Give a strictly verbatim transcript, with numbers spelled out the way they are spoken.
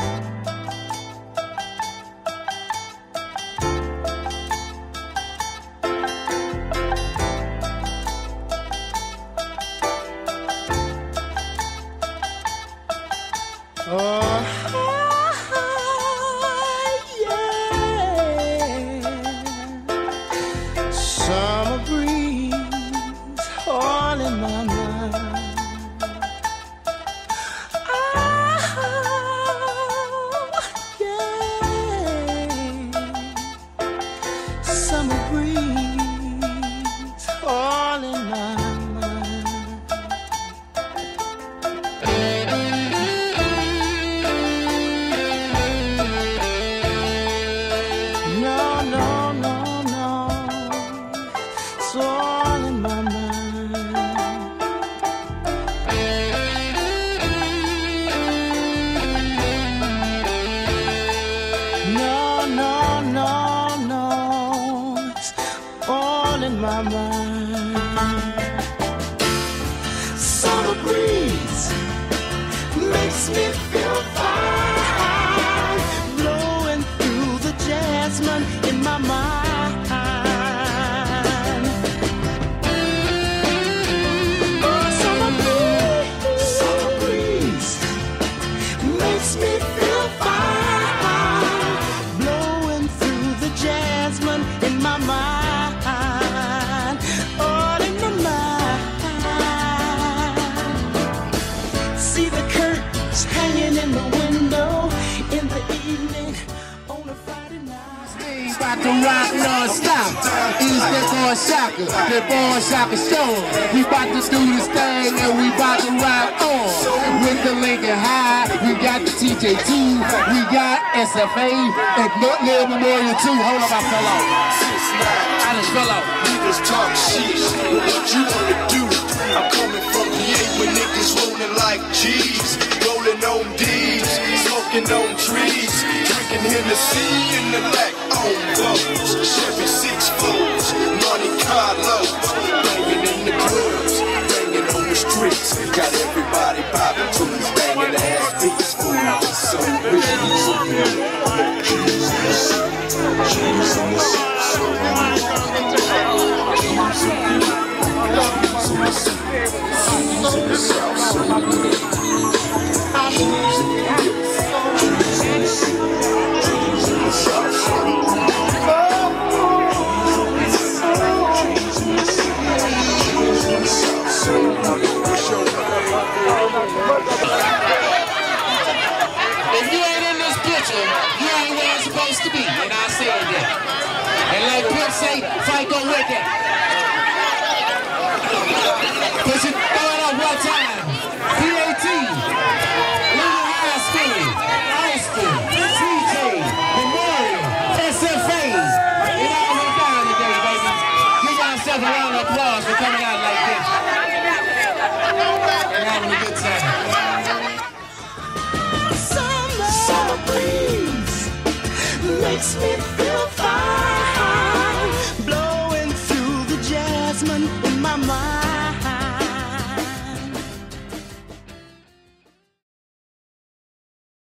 S F A and Northland Memorial too. Hold up, I fell off. I just fell off. Niggas talk shit. What you wanna do? I'm coming from the A where niggas rolling like G's, rolling on D's, smoking on trees, drinking Hennessy in the back on bubbles, Chevy six fours, Monte Carlos, banging in the clubs, banging on the streets, got everybody popping to these banging ass beats. So rich, so good. Jesus, Jesus, so good. If you ain't in this picture, you ain't where it's supposed to be, and I said that. And like Pimp say, fight go with that. Cause you throw it up one time. P A T, Little High School, Austin, T J, Memorial, S F A. It all went down today, baby. Give yourself a round of applause for coming out like this. And having a good time. Summer breeze makes me feel fine.